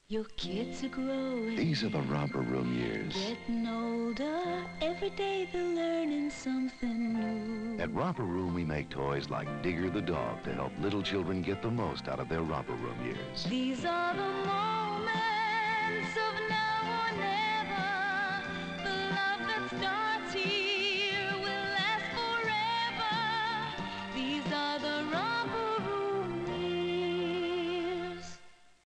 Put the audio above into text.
Your kids are growing. These are the Romper Room years. Getting older. Every day they're learning something new. At Romper Room, we make toys like Digger the dog to help little children get the most out of their Romper Room years. These are the